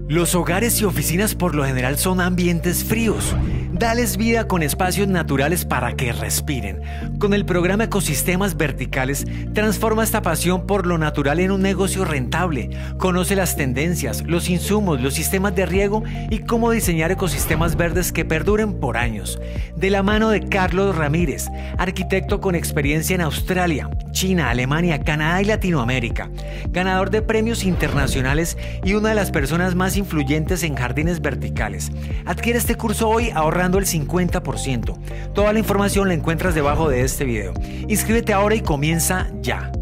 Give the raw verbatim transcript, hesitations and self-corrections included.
Los hogares y oficinas por lo general son ambientes fríos. Dales vida con espacios naturales para que respiren. Con el programa Ecosistemas Verticales, transforma esta pasión por lo natural en un negocio rentable. Conoce las tendencias, los insumos, los sistemas de riego y cómo diseñar ecosistemas verdes que perduren por años. De la mano de Carlos Ramírez, arquitecto con experiencia en Australia, China, Alemania, Canadá y Latinoamérica. Ganador de premios internacionales y una de las personas más influyentes en jardines verticales. Adquiere este curso hoy ahorrando el cincuenta por ciento. Toda la información la encuentras debajo de este video. Inscríbete ahora y comienza ya.